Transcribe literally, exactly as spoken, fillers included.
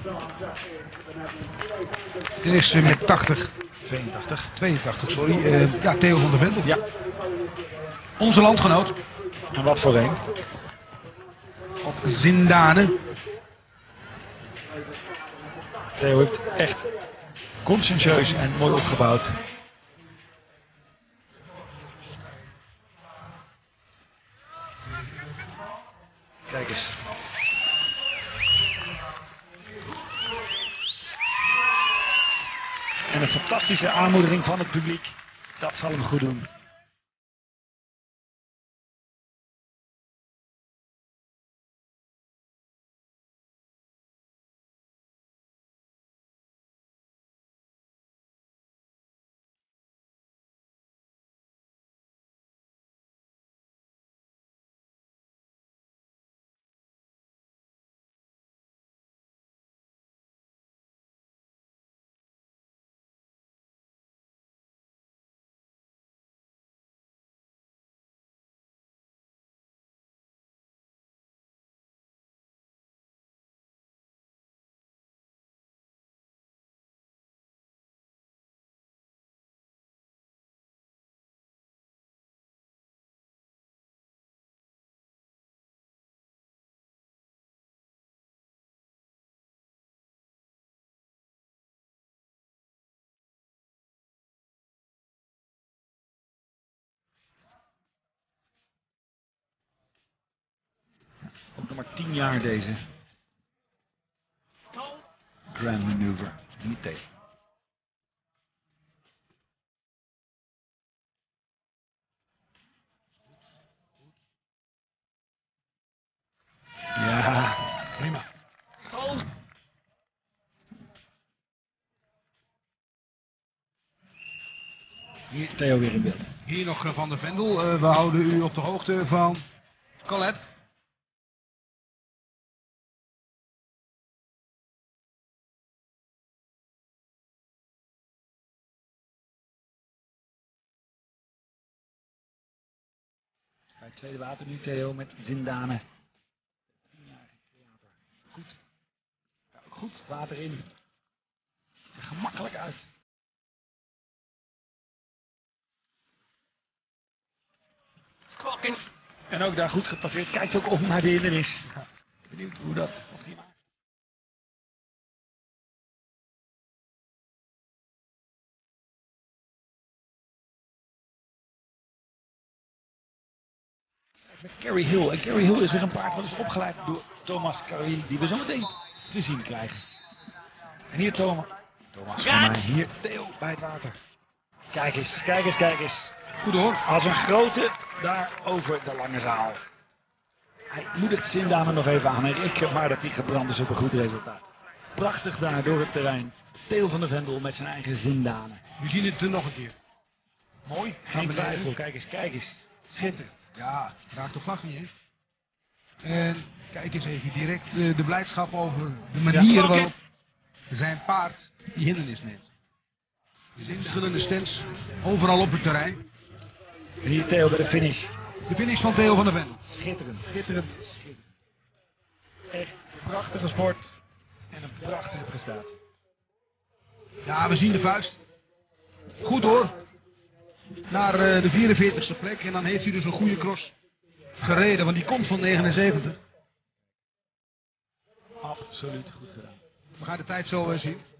Dit is uh, met tachtig. tweeëntachtig. tweeëntachtig, sorry. Uh, ja, Theo van der Vendel. Ja. Onze landgenoot. En wat voor een? Op Zindane. Theo heeft echt conscientieus en mooi opgebouwd. Kijk eens. En een fantastische aanmoediging van het publiek. Dat zal hem goed doen. Ook nog maar tien jaar deze. Grand Maneuver. Niet tegen. Ja, prima. Hier Theo weer in beeld. Hier nog uh, Van der Vendel. Uh, we houden u op de hoogte van Colette. Bij het tweede water nu Theo met Zindane. Goed. Ja, goed, water in. Ziet er gemakkelijk uit. Klokken. En ook daar goed gepasseerd. Kijkt ook of hij naar de hindernis. Ja. Benieuwd hoe dat, of die maakt. Met Carrie Hill. En Carrie Hill is weer een paard wat is opgeleid door Thomas Carrie, die we zo meteen te zien krijgen. En hier Thomas. Thomas van mij. Hier Theo bij het water. Kijk eens, kijk eens, kijk eens. Goed hoor. Als een grote daar over de lange zaal. Hij moedigt Zindane nog even aan en reken maar dat hij gebrand is op een goed resultaat. Prachtig daar door het terrein. Theo van der Vendel met zijn eigen Zindane. We zien het er nog een keer. Mooi, geen twijfel. Kijk eens, kijk eens. Schitterend. Ja, raakt de vlag niet eens. En kijk eens even direct uh, de blijdschap over de manier ja, waarop zijn paard die hindernis neemt. Verschillende stands, overal op het terrein. En hier Theo bij de finish. De finish van Theo van der Vendel. Schitterend, schitterend, schitterend. Echt een prachtige sport en een prachtige prestatie. Ja, we zien de vuist. Goed hoor. Naar uh, de vierenveertigste plek en dan heeft hij dus een goede cross gereden, want die komt van negenenzeventig. Absoluut goed gedaan. We gaan de tijd zo uh, zien.